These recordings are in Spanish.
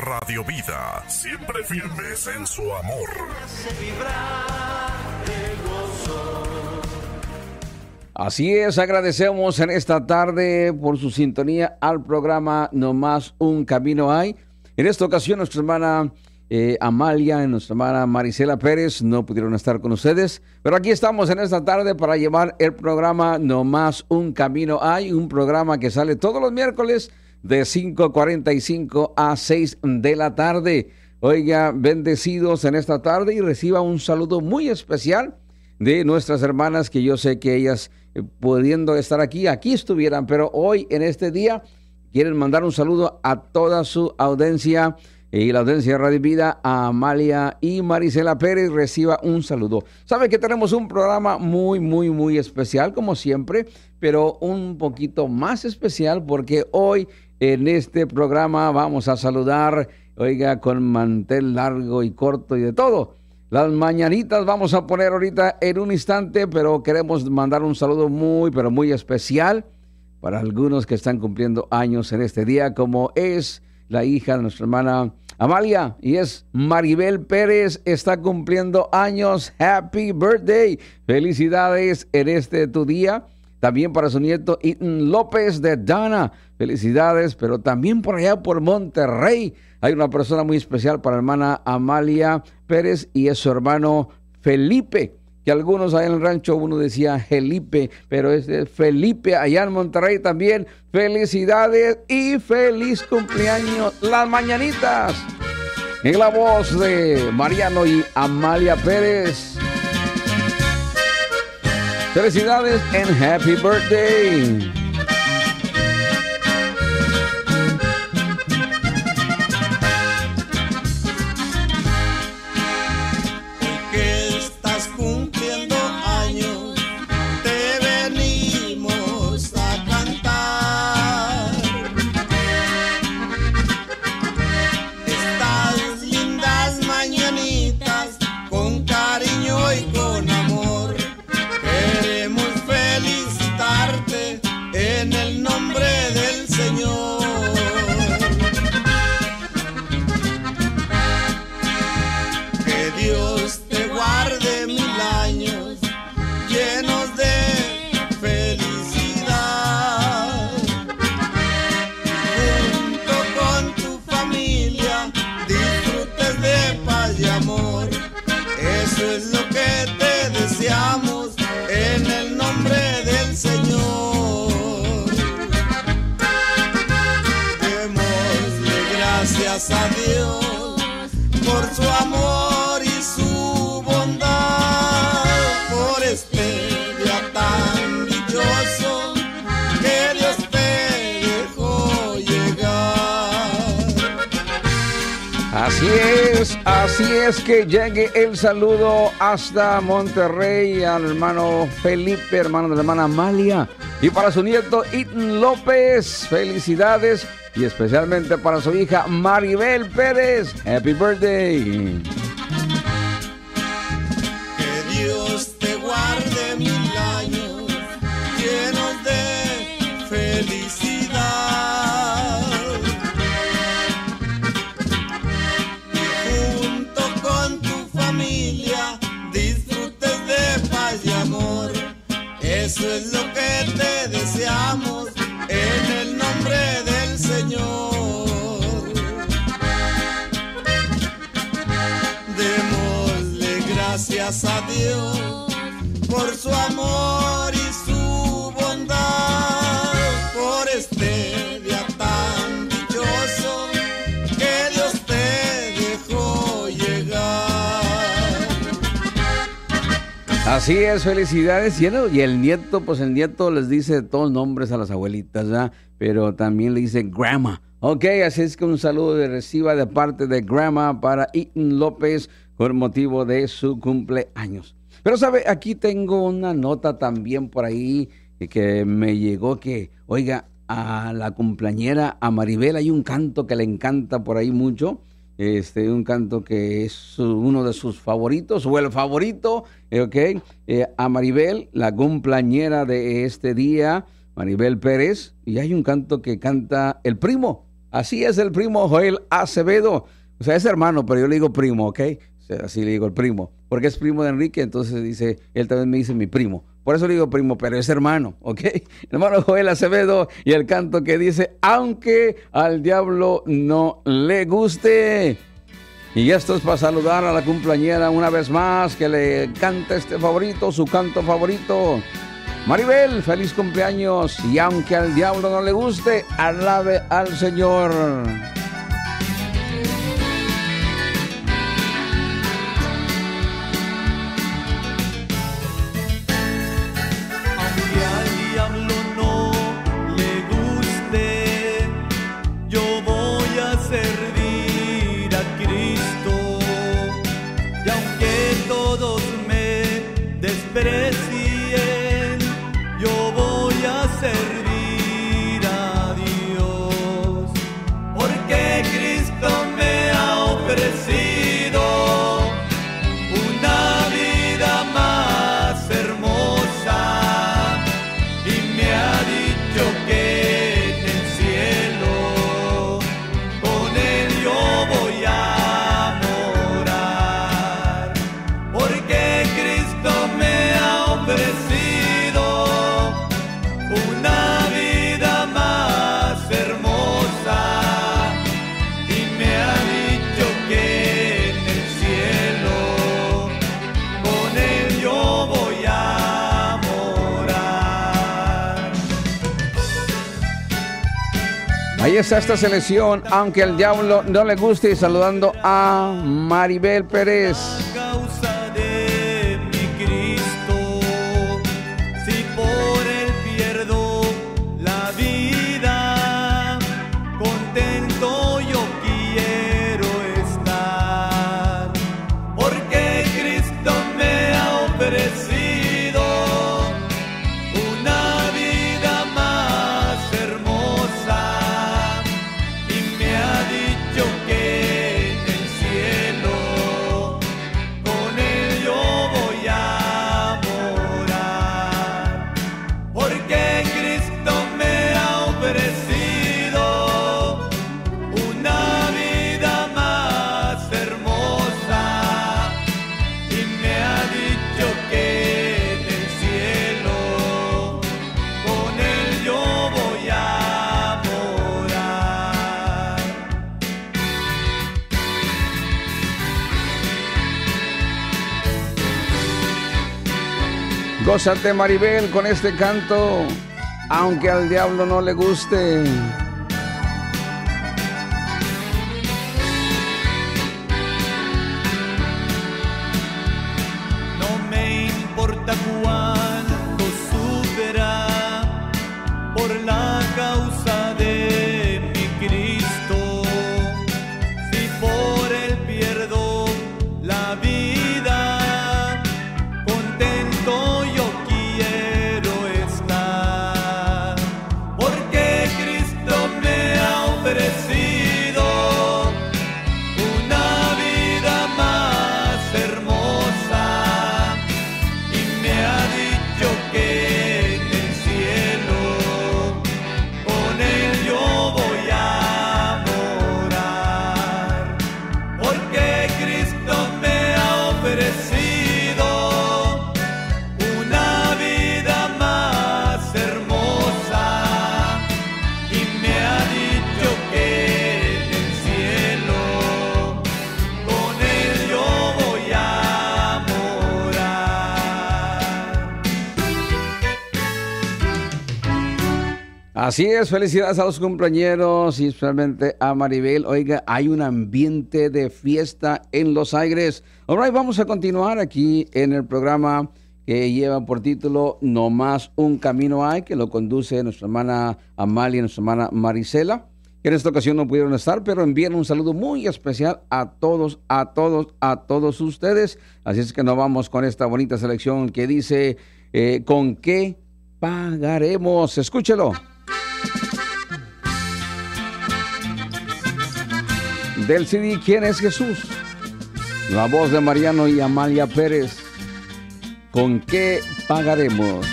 Radio Vida, siempre firmes en su amor. Así es, agradecemos en esta tarde por su sintonía al programa No Más Un Camino Hay. En esta ocasión nuestra hermana Amalia y nuestra hermana Marisela Pérez no pudieron estar con ustedes, pero aquí estamos en esta tarde para llevar el programa No Más Un Camino Hay, un programa que sale todos los miércoles de 5:45 a 6 de la tarde. Oiga, bendecidos en esta tarde y reciba un saludo muy especial de nuestras hermanas, que yo sé que ellas pudiendo estar aquí estuvieran, pero hoy en este día quieren mandar un saludo a toda su audiencia y la audiencia de Radio Vida, a Amalia y Marisela Pérez. Reciba un saludo. Sabe que tenemos un programa muy especial como siempre, pero un poquito más especial porque hoy en este programa vamos a saludar, oiga, con mantel largo y corto y de todo. Las mañanitas vamos a poner ahorita en un instante, pero queremos mandar un saludo pero muy especial para algunos que están cumpliendo años en este día, como es la hija de nuestra hermana Amalia, y es Maribel Pérez, está cumpliendo años. Happy birthday, felicidades en este tu día. También para su nieto Ethan López de Dana, felicidades, pero también por allá por Monterrey hay una persona muy especial para la hermana Amalia Pérez y es su hermano Felipe, que algunos allá en el rancho uno decía Felipe, pero es Felipe allá en Monterrey también. Felicidades y feliz cumpleaños. Las mañanitas en la voz de Mariano y Amalia Pérez. Felicidades and happy birthday. A Dios por su amor y su bondad, por este día tan dichoso que Dios te dejó llegar. Así es que llegue el saludo hasta Monterrey al hermano Felipe, hermano de la hermana Amalia, y para su nieto Ethan López, felicidades. Y especialmente para su hija Maribel Pérez. Happy birthday. Que Dios te guarde 1000 años llenos de felicidad. Y junto con tu familia disfrutes de paz y amor. Eso es lo que te deseamos en el nombre del Señor. Démosle gracias a Dios por su amor y su bondad, por este día tan dichoso que Dios te dejó llegar. Así es, felicidades. Y el nieto, pues el nieto les dice todos nombres a las abuelitas, ¿verdad? Pero también le dice grandma. Ok, así es que un saludo de reciba de parte de grandma para Ethan López con motivo de su cumpleaños. Pero sabe, aquí tengo una nota también por ahí que me llegó que, oiga, a la cumpleañera, a Maribel, hay un canto que le encanta por ahí mucho. Un canto que es uno de sus favoritos, o el favorito, a Maribel, la cumpleañera de este día, Maribel Pérez, y hay un canto que canta el primo, Así es el primo Joel Acevedo. O sea, es hermano, pero yo le digo primo, ¿ok? O sea, así le digo el primo. Porque es primo de Enrique, entonces dice, él también me dice mi primo. Por eso le digo primo, pero es hermano, ¿ok? Hermano Joel Acevedo y el canto que dice, aunque al diablo no le guste. Y esto es para saludar a la cumpleañera una vez más, que le cante este favorito, su canto favorito. Maribel, feliz cumpleaños. Y aunque al diablo no le guste, alabe al Señor. Aunque al diablo no le guste, yo voy a servir a Cristo. Y aunque todos me desprecien, yo voy a servir a Dios. Porque Cristo me ha ofrecido una vida más hermosa y me ha dicho que en el cielo con Él yo voy a morar. Porque Cristo me ha ofrecido una vida más hermosa y me ha dicho que en el cielo con Él yo voy a morar. Ahí está esta selección, aunque al diablo no le guste, y saludando a Maribel Pérez. Causa de mi Cristo, si por Él pierdo la vida, contento yo quiero estar. Porque Cristo me ha ofrecido una vida más hermosa y me ha dicho que en el cielo con Él yo voy a morar. Porque Cristo me ha ofrecido una vida más hermosa y me ha dicho que en el cielo con Él yo voy a morar. Gózate, Maribel, con este canto, aunque al diablo no le guste. No me importa cuánto sufra por la causa de mi Cristo. Si por Él pierdo la vida, contento yo quiero estar. Porque Cristo me ha ofrecido una vida más hermosa y me ha dicho que en el cielo con Él yo voy a morar. Porque Cristo me ha ofrecido una vida más hermosa y me ha dicho que en el cielo con Él yo voy a morar. Así es, felicidades a los cumpleañeros y especialmente a Maribel. Oiga, hay un ambiente de fiesta en Los Aires. Ahora vamos a continuar aquí en el programa que lleva por título No Más Un Camino Hay, que lo conduce nuestra hermana Amalia y nuestra hermana Marisela, que en esta ocasión no pudieron estar, pero envían un saludo muy especial a todos ustedes. Así es que nos vamos con esta bonita selección que dice, ¿con qué pagaremos? Escúchelo. Del CD ¿Quién es Jesús? La voz de Mariano y Amalia Pérez. ¿Con qué pagaremos?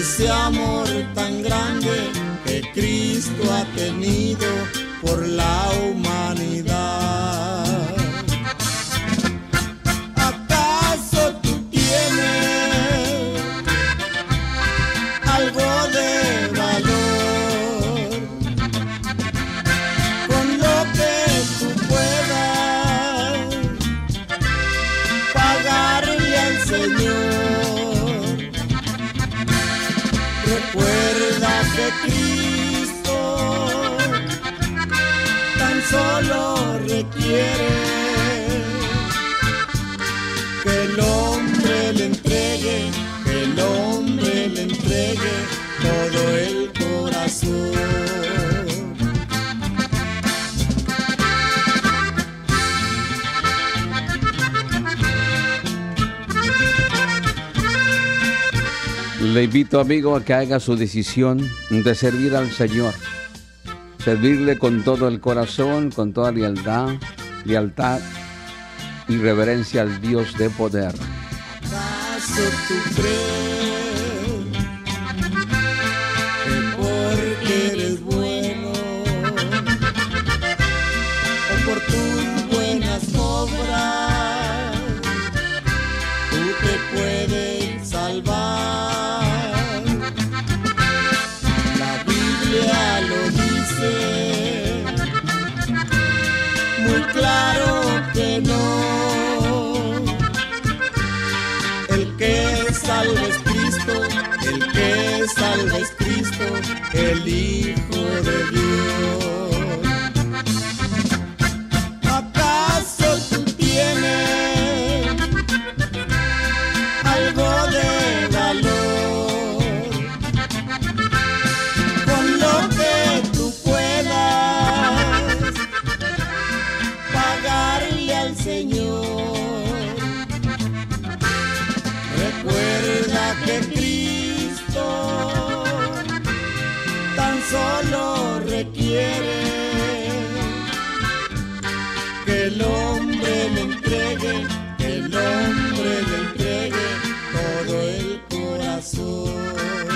ese amor tan grande que Cristo ha tenido por la humanidad. ¿Acaso tú tienes algo de valor con lo que tú puedas pagarle al Señor? Recuerda que Cristo tan solo requiere que el hombre le entregue, que el hombre le entregue todo el corazón. Le invito, amigo, a que haga su decisión de servir al Señor. Servirle con todo el corazón, con toda lealtad y reverencia al Dios de poder. ¿Acaso tú crees que porque eres bueno o por tus buenas obras tú te puedes salvar? La Biblia lo dice muy claro que no. El que salva es Cristo, el que salva es Cristo, el Hijo de Dios. ¿Acaso tú tienes algo de valor con lo que tú puedas pagarle al Señor? Recuerda que Cristo tan solo requiere que el hombre le entregue, que el hombre le entregue todo el corazón.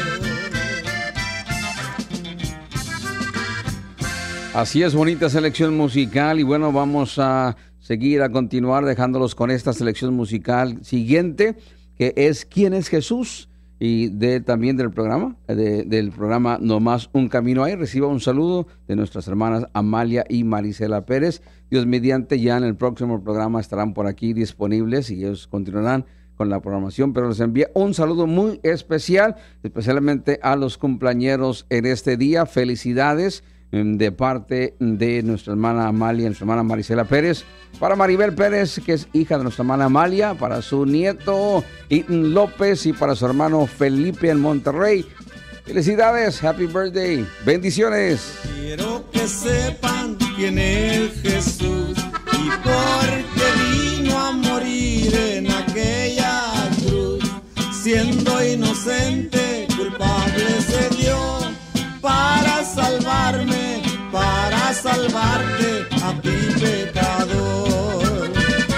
Así es, bonita selección musical. Y bueno, vamos a seguir, a continuar dejándolos con esta selección musical siguiente, que es ¿Quién es Jesús? Y también del programa No Más Un Camino Hay. Reciba un saludo de nuestras hermanas Amalia y Marisela Pérez. Dios mediante, ya en el próximo programa estarán por aquí disponibles y ellos continuarán con la programación, pero les envía un saludo muy especial, especialmente a los cumpleañeros en este día. Felicidades de parte de nuestra hermana Amalia y nuestra hermana Marisela Pérez, para Maribel Pérez, que es hija de nuestra hermana Amalia, para su nieto Iten López y para su hermano Felipe en Monterrey. Felicidades, happy birthday, bendiciones. Quiero que sepan quién es Jesús y por qué vino a morir en aquella cruz. Siendo inocente, culpable se dio para salvarme, para salvarte a ti, pecador.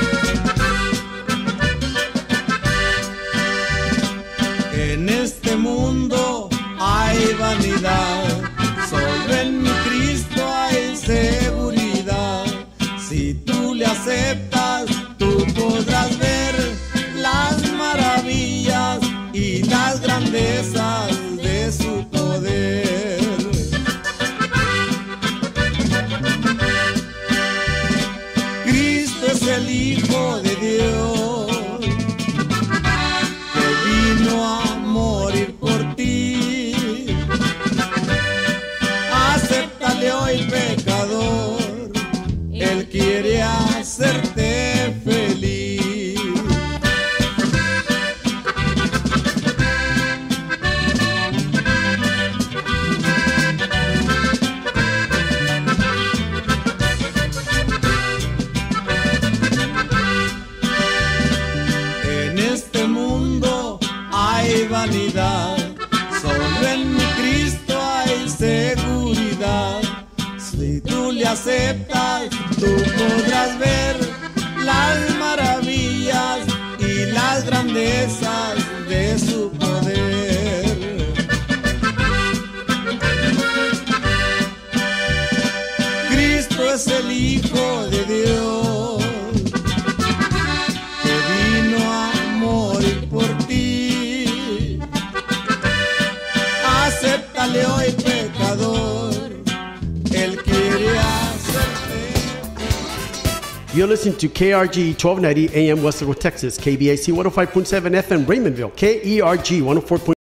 En este mundo hay vanidad, solo en mi Cristo hay seguridad. Si tú le aceptas, tú podrás ver las maravillas y las grandezas de su poder. Cristo es el Hijo de Dios que vino a morir por ti. Acéptale hoy, pecador, Él quiere hacerte feliz. Vanidad, solo en mi Cristo hay seguridad. Si tú le aceptas, tú podrás ver las maravillas y las grandezas de su poder. You're listening to KRG 1290 AM Westerville, Texas, KBAC 105.7 FM Raymondville, KERG 104.